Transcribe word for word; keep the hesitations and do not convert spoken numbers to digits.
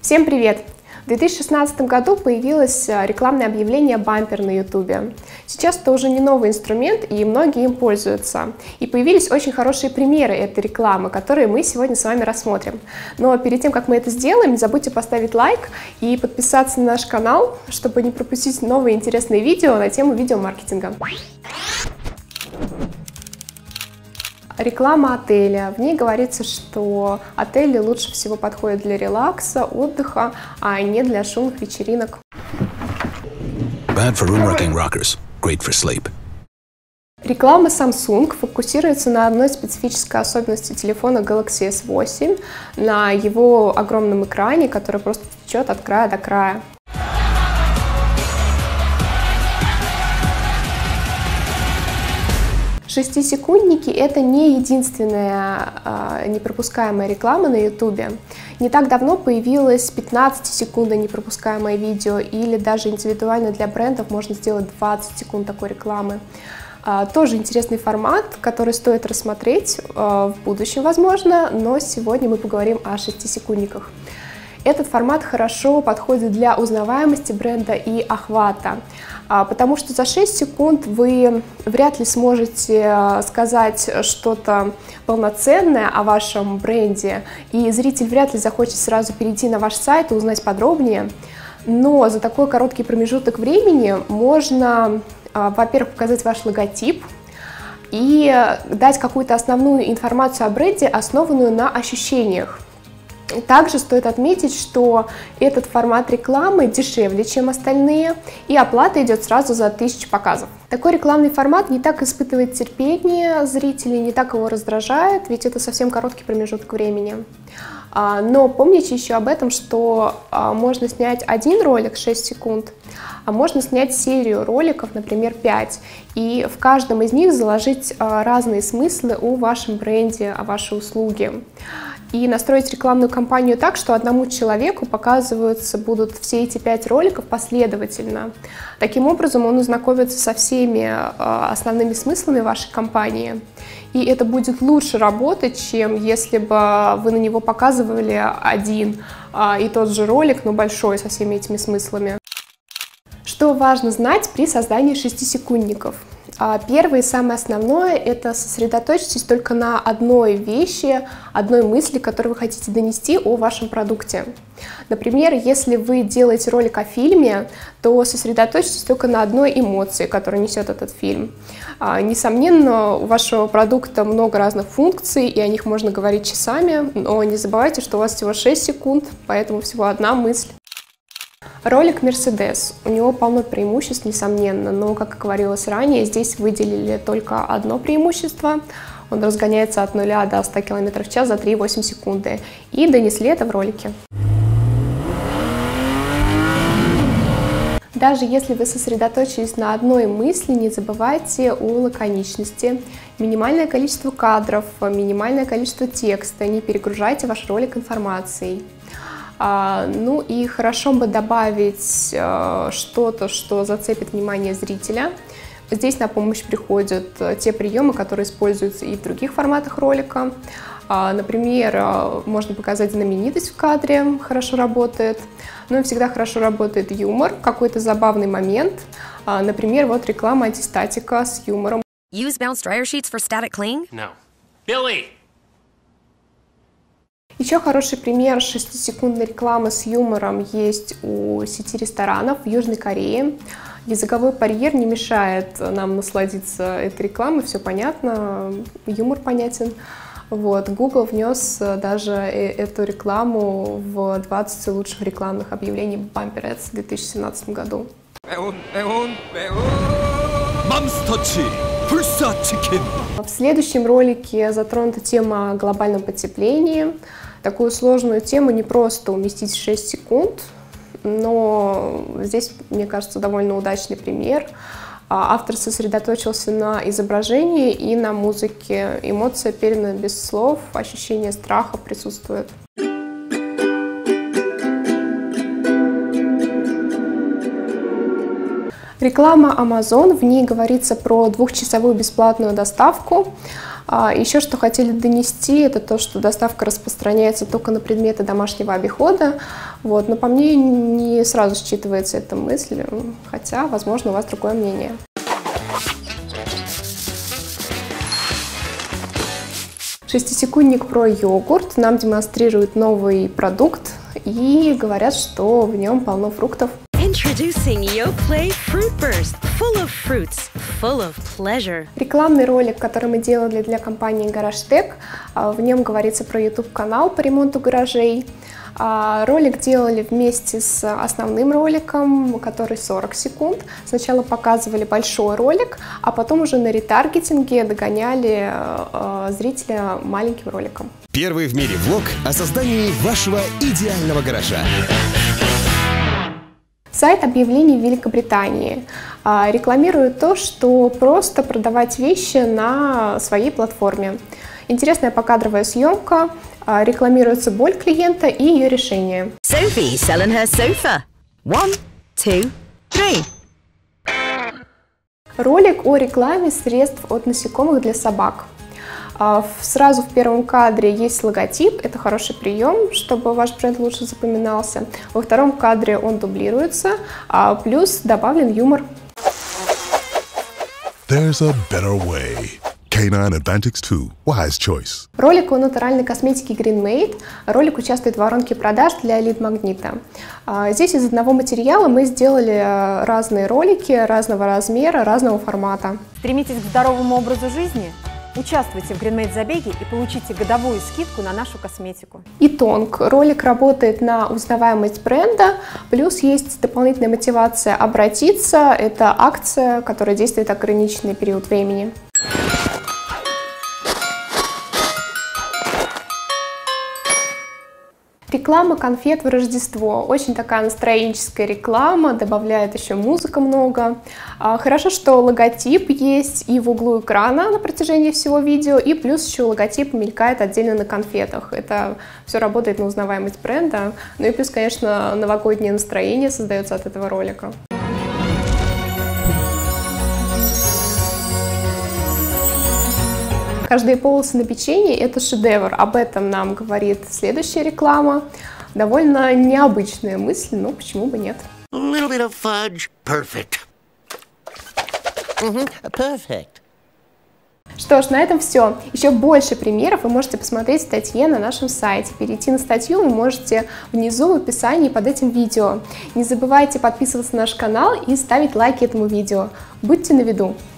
Всем привет! В две тысячи шестнадцатом году появилось рекламное объявление «Бампер» на YouTube. Сейчас это уже не новый инструмент, и многие им пользуются. И появились очень хорошие примеры этой рекламы, которые мы сегодня с вами рассмотрим. Но перед тем, как мы это сделаем, не забудьте поставить лайк и подписаться на наш канал, чтобы не пропустить новые интересные видео на тему видеомаркетинга. Реклама отеля. В ней говорится, что отели лучше всего подходят для релакса, отдыха, а не для шумных вечеринок. Bad for room-wrecking rockers, great for sleep. Реклама Samsung фокусируется на одной специфической особенности телефона Galaxy эс восемь, на его огромном экране, который просто течет от края до края. Шестисекундники — это не единственная э, непропускаемая реклама на YouTube. Не так давно появилось пятнадцатисекундное непропускаемое видео, или даже индивидуально для брендов можно сделать двадцать секунд такой рекламы. Э, тоже интересный формат, который стоит рассмотреть э, в будущем, возможно, но сегодня мы поговорим о шестисекундниках. Этот формат хорошо подходит для узнаваемости бренда и охвата, потому что за шесть секунд вы вряд ли сможете сказать что-то полноценное о вашем бренде, и зритель вряд ли захочет сразу перейти на ваш сайт и узнать подробнее. Но за такой короткий промежуток времени можно, во-первых, показать ваш логотип и дать какую-то основную информацию о бренде, основанную на ощущениях. Также стоит отметить, что этот формат рекламы дешевле, чем остальные, и оплата идет сразу за тысячу показов. Такой рекламный формат не так испытывает терпение зрителей, не так его раздражает, ведь это совсем короткий промежуток времени. Но помните еще об этом, что можно снять один ролик шесть секунд, а можно снять серию роликов, например, пять, и в каждом из них заложить разные смыслы о вашем бренде, о вашей услуге. И настроить рекламную кампанию так, что одному человеку показываются будут все эти пять роликов последовательно. Таким образом, он ознакомится со всеми основными смыслами вашей кампании. И это будет лучше работать, чем если бы вы на него показывали один и тот же ролик, но большой, со всеми этими смыслами. Что важно знать при создании шестисекундников? Первое и самое основное — это сосредоточьтесь только на одной вещи, одной мысли, которую вы хотите донести о вашем продукте. Например, если вы делаете ролик о фильме, то сосредоточьтесь только на одной эмоции, которую несет этот фильм. Несомненно, у вашего продукта много разных функций, и о них можно говорить часами, но не забывайте, что у вас всего шесть секунд, поэтому всего одна мысль. Ролик Mercedes. У него полно преимуществ, несомненно, но, как говорилось ранее, здесь выделили только одно преимущество. Он разгоняется от нуля до ста километров в час за три и восемь секунды. И донесли это в ролике. Даже если вы сосредоточились на одной мысли, не забывайте о лаконичности. Минимальное количество кадров, минимальное количество текста. Не перегружайте ваш ролик информацией. А, ну и хорошо бы добавить а, что-то, что зацепит внимание зрителя. Здесь на помощь приходят а, те приемы, которые используются и в других форматах ролика. А, например, а, можно показать знаменитость в кадре, хорошо работает. Ну и всегда хорошо работает юмор, какой-то забавный момент. А, например, вот реклама антистатика с юмором. Use Bounce dryer sheets for static cling? No. Billy! Еще хороший пример шестисекундной рекламы с юмором есть у сети ресторанов в Южной Корее. Языковой барьер не мешает нам насладиться этой рекламой, все понятно, юмор понятен. Вот, Google внес даже эту рекламу в двадцать лучших рекламных объявлений Bumper Ads в две тысячи семнадцатом году. В следующем ролике затронута тема о глобальном потеплении. Такую сложную тему не просто уместить в шесть секунд, но здесь, мне кажется, довольно удачный пример. Автор сосредоточился на изображении и на музыке. Эмоция передана без слов, ощущение страха присутствует. Реклама Amazon, в ней говорится про двухчасовую бесплатную доставку. Еще что хотели донести, это то, что доставка распространяется только на предметы домашнего обихода. Вот. Но по мне не сразу считывается эта мысль, хотя, возможно, у вас другое мнение. Шестисекундник про йогурт нам демонстрирует новый продукт и говорят, что в нем полно фруктов. Introducing Yoplait Fruit Burst, full of fruits, full of pleasure. Рекламный ролик, который мы делали для компании GarageTech, в нем говорится про YouTube-канал по ремонту гаражей. Ролик делали вместе с основным роликом, который сорок секунд. Сначала показывали большой ролик, а потом уже на ретаргетинге догоняли зрителя маленьким роликом. Первый в мире влог о создании вашего идеального гаража. Сайт объявлений в Великобритании рекламирует то, что просто продавать вещи на своей платформе. Интересная покадровая съемка, рекламируется боль клиента и ее решение. Sophie selling her sofa. One, two, three. Ролик о рекламе средств от насекомых для собак. Сразу в первом кадре есть логотип, это хороший прием, чтобы ваш бренд лучше запоминался. Во втором кадре он дублируется, плюс добавлен юмор. There's a better way. Canine Advantix two. Wise choice. Ролик о натуральной косметике Green Made. Ролик участвует в воронке продаж для Elite Magnet. Здесь из одного материала мы сделали разные ролики разного размера, разного формата. Стремитесь к здоровому образу жизни? Участвуйте в Green Made забеге и получите годовую скидку на нашу косметику. Итонг. Ролик работает на узнаваемость бренда, плюс есть дополнительная мотивация обратиться. Это акция, которая действует ограниченный период времени. Реклама конфет в Рождество. Очень такая настроенческая реклама, добавляет еще музыка много. Хорошо, что логотип есть и в углу экрана на протяжении всего видео, и плюс еще логотип мелькает отдельно на конфетах. Это все работает на узнаваемость бренда. Ну и плюс, конечно, новогоднее настроение создается от этого ролика. Каждые полосы на печенье – это шедевр. Об этом нам говорит следующая реклама. Довольно необычная мысль, но почему бы нет? Perfect. Mm-hmm. Perfect. Что ж, на этом все. Еще больше примеров вы можете посмотреть в статье на нашем сайте. Перейти на статью вы можете внизу в описании под этим видео. Не забывайте подписываться на наш канал и ставить лайки этому видео. Будьте на виду!